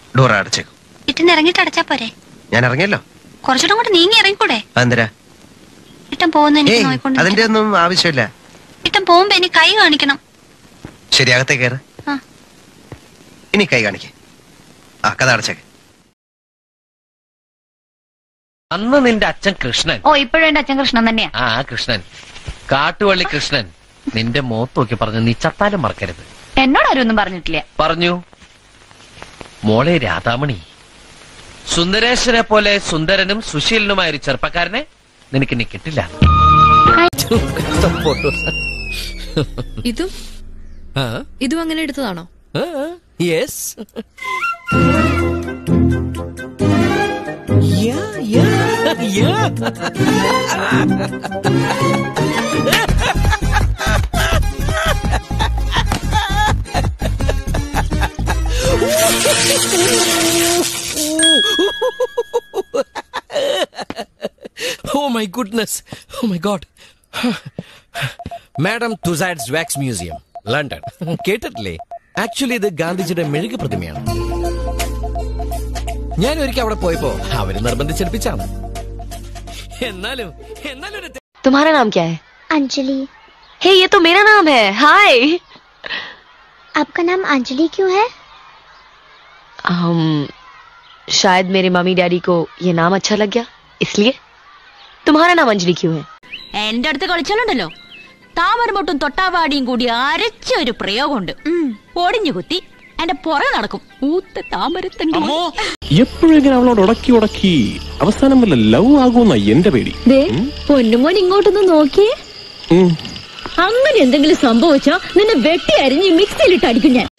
Door അടച്ചേക്കും. ഇട്ടിന്ന് ഇറങ്ങിട്ട് അടച്ചാ പോരെ? ഞാൻ ഇറങ്ങിയല്ലോ. കുറച്ചുകൂടെ കൂടെ നീങ്ങി ഇറങ്ങിക്കൂടെ? അതെന്തിനാ? ഇട്ടൻ പോകുന്ന എനിക്ക് നോയിക്കൊണ്ട്. അതിന്റെ ഒന്നും ആവശ്യമില്ല. ഇട്ടൻ പോകുമ്പോ എനിക്ക് കൈ കാണിക്കണം. ശരി, അകത്തേ കയറ്. ഇനി കൈ കാണിക്കേ. ആ, കഥ അടച്ചേക്ക്. അന്ന് നിന്റെ അച്ഛൻ കൃഷ്ണൻ. ഓ, ഇപ്പോഴും എന്റെ അച്ഛൻ കൃഷ്ണൻ തന്നെയാ. ആ കൃഷ്ണൻ, കാട്ടുവള്ളി കൃഷ്ണൻ നിന്റെ മുഖത്ത് നോക്കി പറഞ്ഞു, നീ ചത്താലും മറക്കരുത്. എന്നോട് ആരും ഒന്നും പറഞ്ഞിട്ടില്ല. പറഞ്ഞു, മോളെ രാധാമണി, സുന്ദരേശ്വരെ പോലെ സുന്ദരനും സുശീലനുമായ ഒരു ചെറുപ്പക്കാരനെ നിനക്ക് ഇനി കിട്ടില്ല. ഇതും അങ്ങനെ എടുത്തതാണോ? Yes. Oh my goodness. Oh my god. Madam Tussauds Wax Museum, London. കേട്ടിട്ടില്ലേ? ആക്ച്വലി ഇത് ഗാന്ധിജിയുടെ മെഴുക് പ്രതിമയാണ്. ഞാൻ ഒരിക്കൽ അവിടെ പോയപ്പോ അവര് നിർബന്ധിച്ചെടുപ്പിച്ചാണ്. എന്നാലും तुम्हारा नाम क्या है? अंजलि। हे, ये तो मेरा नाम है. हाय. आपका नाम अंजलि क्यों है? शायद मेरे मम्मी डैडी को ये नाम अच्छा लग गया, इसलिए. तुम्हारा नाम अंजलि क्यों है? എന്റെ അടുത്ത് കളിച്ചാലുണ്ടല്ലോ, താമരമൊട്ടും തൊട്ടാവാടിയും കൂടി അരച്ച ഒരു പ്രയോഗമുണ്ട്. ഒടിഞ്ഞു കുത്തി എന്റെ പുറകെ നടക്കും. ഊത്ത താമരത്തണ്ടി. എപ്പോഴെങ്കിലും അവളോട് ഉടക്കി അവസാനം വല്ല ലവ് ആകുമെന്ന എന്റെ പേടി. പൊന്നുമോൻ ഇങ്ങോട്ടൊന്ന് നോക്കിയേ. അങ്ങനെ എന്തെങ്കിലും സംഭവിച്ചാ നിന്നെ വെട്ടി അരിഞ്ഞ് മിക്സിയിലിട്ട് അടിക്കും ഞാൻ.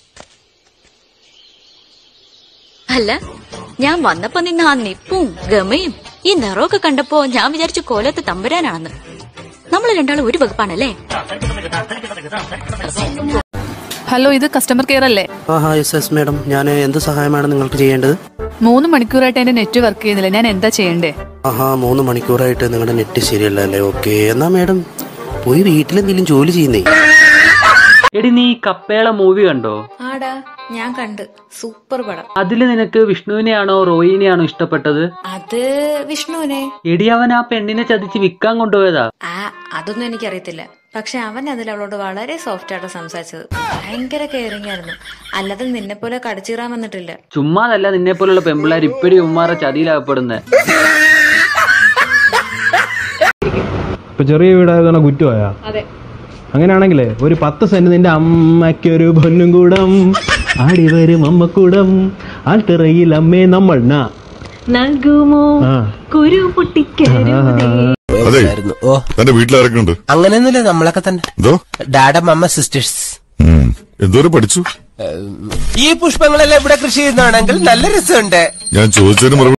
അല്ല, ഞാൻ വന്നപ്പോ നിന്ന് ആ നിപ്പും ഗമയും ഈ നിറമൊക്കെ കണ്ടപ്പോ ഞാൻ വിചാരിച്ചു കോലത്ത് തമ്പുരാനാണെന്ന്. നമ്മൾ രണ്ടാളും ഒരു വകുപ്പാണല്ലേ? ഹലോ, ഇത് കസ്റ്റമർ കെയർ അല്ലേ? മേഡം, ഞാൻ എന്ത് സഹായമാണ് നിങ്ങൾക്ക് ചെയ്യേണ്ടത്? 3 മണിക്കൂറായിട്ട് എന്റെ നെറ്റ് വർക്ക് ചെയ്യുന്നില്ല. ഞാൻ എന്താ ചെയ്യണ്ടേ? 3 മണിക്കൂറായിട്ട് നിങ്ങളുടെ നെറ്റ് ശരിയല്ല അല്ലേ? ഓക്കെ, എന്നാ മേഡം പോയി വീട്ടിലെന്തെങ്കിലും ജോലി ചെയ്യുന്നേ. എടി, നീ കപ്പേള മൂവി കണ്ടോ? ആടാ, ഞാൻ കണ്ട്. സൂപ്പർ പടം. അതില് നിനക്ക് വിഷ്ണുവിനെയാണോ റോയിനെയാണോ ഇഷ്ടപ്പെട്ടത്? അത് വിഷ്ണുവിനെ. എടി, അവൻ ആ പെണ്ണിനെ ചതിച്ച് വിൽക്കാൻ കൊണ്ടുപോയതാ. അതൊന്നും എനിക്കറിയത്തില്ല. പക്ഷെ അവൻ അതിൽ അവളോട് വളരെ സോഫ്റ്റ് ആയിട്ട് സംസാരിച്ചത്. ഭയങ്കര കെയറിംഗ് ആയിരുന്നു. അല്ലാതെ നിന്നെ പോലെ കടിച്ചീറാൻ വന്നിട്ടില്ല. ചുമ്മാതല്ല നിന്നെ പോലുള്ള പെമ്പിള്ളേർ ഇപ്പഴും ഉമ്മാറെ ചതിയിലാകപ്പെടുന്നത്. ഇപ്പൊ ചെറിയ വീടായതാണ് കുറ്റമായാ? അതെ. അങ്ങനെയാണെങ്കിലേ ഒരു 10 സെന്റ് നിന്റെ അമ്മയ്ക്കൊരു പൊന്നും കൂടം, ആടി വരും അമ്മക്കൂടം, ആൾത്തിറയിൽ അമ്മേ നമ്മൾ നൽകുമോ കുരു തന്റെ വീട്ടിലാരൊക്കെയുണ്ട്? അങ്ങനെയൊന്നുമില്ല, നമ്മളൊക്കെ തന്നെ. Dada, mama, sisters. എന്തോരം പഠിച്ചു? ഈ പുഷ്പങ്ങളെല്ലാം ഇവിടെ കൃഷി ചെയ്യുന്നതാണെങ്കിൽ നല്ല രസമുണ്ട്. ഞാൻ ചോദിച്ചതിന്